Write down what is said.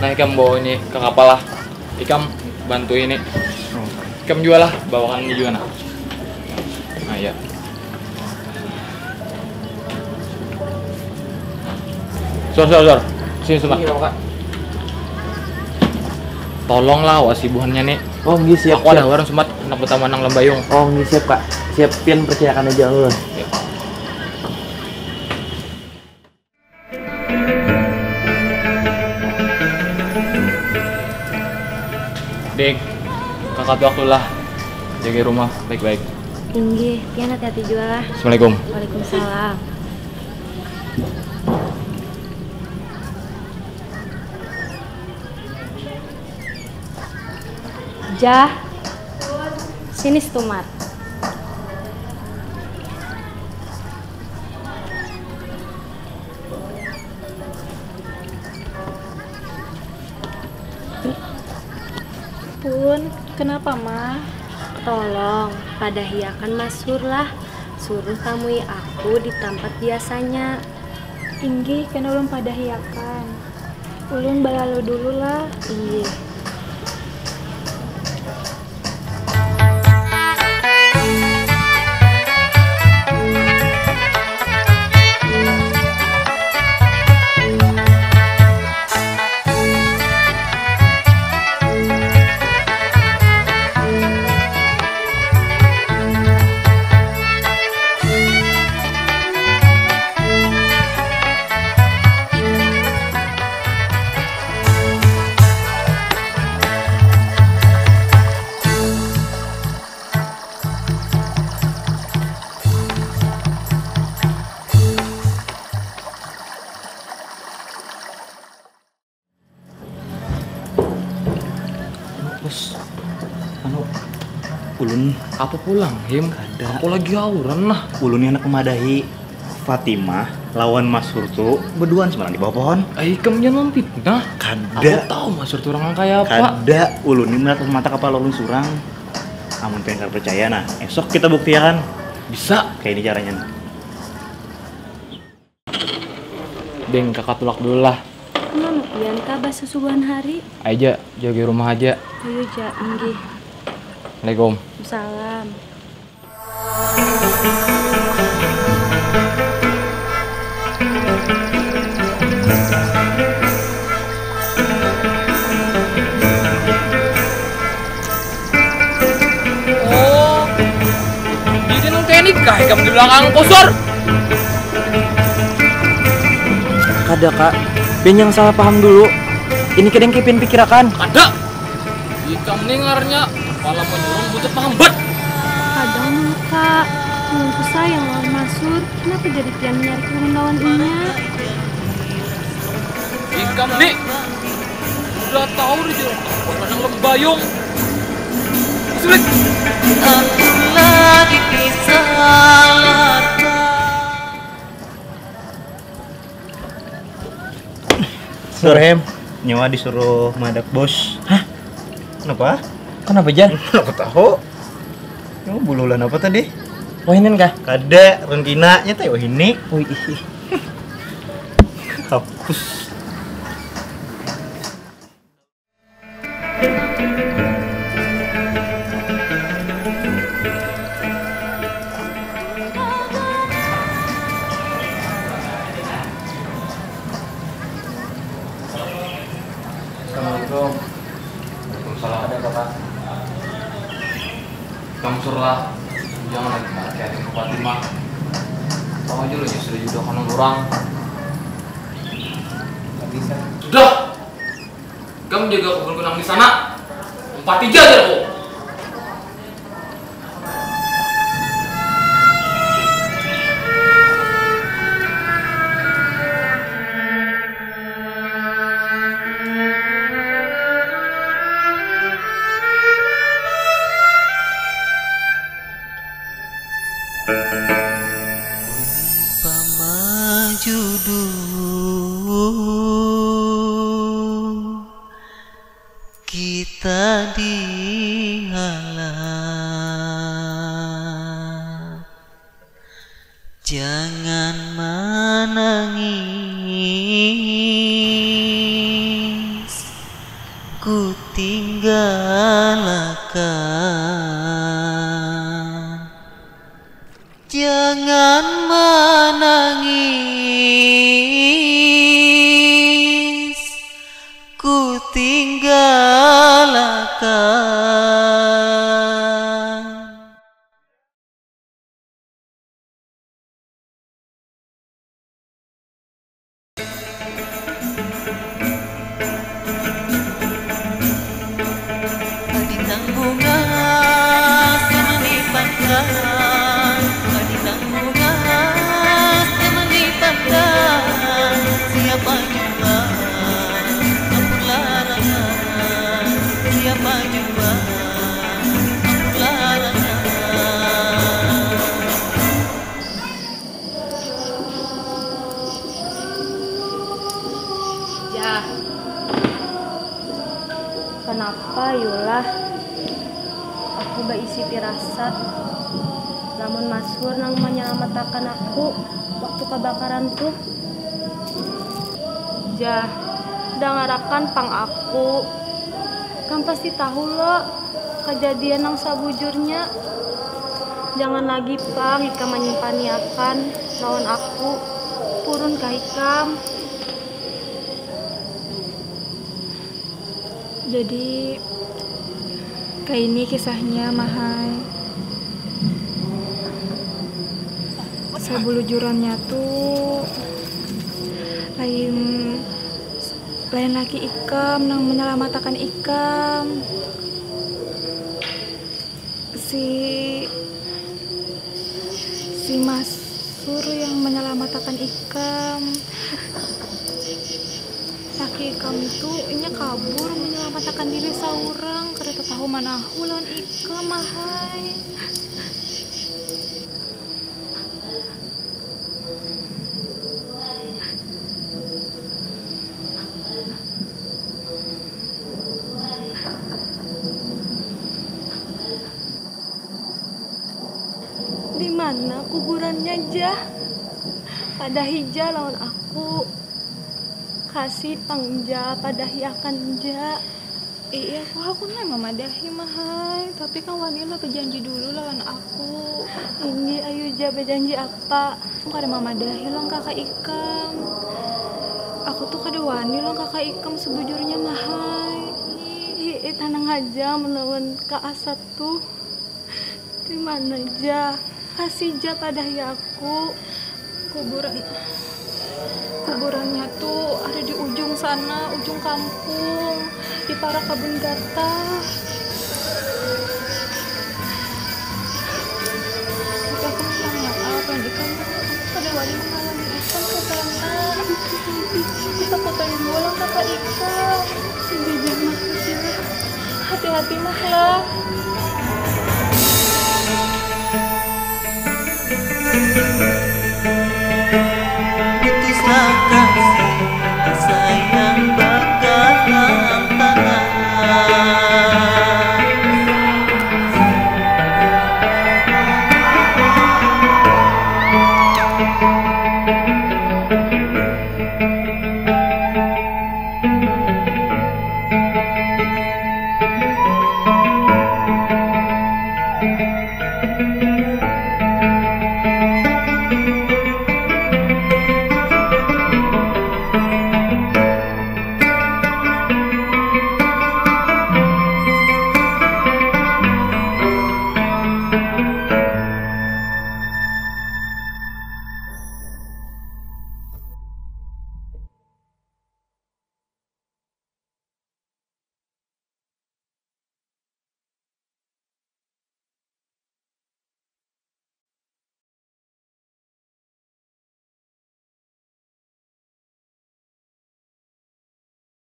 Nah, Ikam bawa ini ke kapal lah. Ikam bantu ini. Ikam jual lah, bawakan ini juga nah. Nah, ya. Sor. Sini semua. Tolonglah wasibuhannya nih. Oh, nggih siap. Aku ada orang semat anak utama nang Lembayung. Oh, nggih siap, Kak. Siap pian percayakan aja Allah. Ya. Dek, kakak tuh aku lah. Jaga rumah baik-baik. Inggih, pian hati-hati jual lah. Assalamualaikum. Waalaikumsalam. Jah, sini stumat. Pun, kenapa mah? Tolong, padahiakan Mas Sur lah. Suruh tamui aku di tempat biasanya. Inggih, kena ulun pada hiakan. Ulun balalu dulu lah. Inggih. Bos, ulun Apa pulang, Him? Ada. Aku lagi auran lah. ulun ini anak memadahi. Fatimah lawan Mas Surtu berduaan semalam di bawah pohon. Ikam jangan fitnah. Aku Kada, tahu Mas Sur orang kayak apa. kada. Ulun ini melihat mata kapal ulun surang. Amun pengen percaya nah, esok kita buktikan. Bisa. Kayak ini caranya. Nah. Deng, kakak tulak dulu lah. Kemana pian kabah sesubuhan hari? Aja, jaga rumah aja. Ayo ja, inggih. Assalamualaikum. Salam. Oh, ini nung kayak nikah, Ikam di belakang posor. Kada, Kak. Ben yang salah paham dulu. Ini kadang kepin pikirakan. Ada. Ikam dengarnya, kepala menyurung butuh pambat. Kadang Kak, ulun tuh sayang lawan Mas Sur. Kenapa jadi pian nyari ulun lawan inya? Ikam nih, udah tahu di jalan kadang Lembayung. Sulit. lagi pisah. Surhem, nyawa disuruh madak bos. Hah? Kenapa? Kenapa Jan? Aku tahu. Kamu bululan apa tadi? Wahinin kah? Kada, rengkina nya teh ini. Wih, ih. Hapus. Assalamualaikum. Waalaikumsalam. Ada apa? Kamu surlah. Jangan lagi kayak ke Fatimah. Tahu aja lu nyusul juga kan orang. Gak bisa. Sudah. Kamu jaga kebun kunang di sana. 4-3 aja aku. Pamaju dulu kita dihalang, jangan menangis tinggalkan. Jangan menangis, ku tinggalkan. Adinang bunga semenipatkan, adinang bunga semenipatkan. Siapa jua ampun larangan, siapa jua ampun larangan. Ya. Kenapa yulah? Aku berisi firasat. Lamun Masur nang menyelamatkan aku waktu kebakaran tuh. Jah, dangarakan pang aku. Kan pasti tahu lo kejadian nang sabujurnya. Jangan lagi pang Ika menyimpan lawan aku. Purun ka Ikam. Jadi kayak ini kisahnya Mahai. Sebulujurannya tuh lain laki Ikam nang menyelamatkan Ikam. Si Masur yang menyelamatkan Ikam. Laki Ikam itu inya kabur menyelamatkan diri saurang karena tahu mana lawan Ikam Mahai. Di mana kuburannya Jah? Pada hija lawan aku. Kasih pangja pada hiakan ja. Iya, aku memang madahi Mahai, tapi kan wanita berjanji dulu lawan aku. Ini ayu ja berjanji apa? Kada mamadahi lang kakak Ikam. Aku tuh kada wani lang kakak Ikam sebujurnya Mahai. Tanang aja melawan Kak Asat tuh. Di mana ja? Kasih ja pada aku. Kuburannya tuh ada di ujung sana, ujung kampung, di para kebun gatah. Tapi aku minta maaf yang Ikam pada wali mengalami Ikam ke sana. Kita fotoin dulu lah kakak Ikam. Sejujur makasih lah. Hati-hati mah lah.